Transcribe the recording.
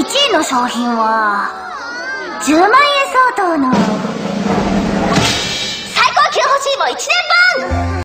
1位の商品は10万円相当の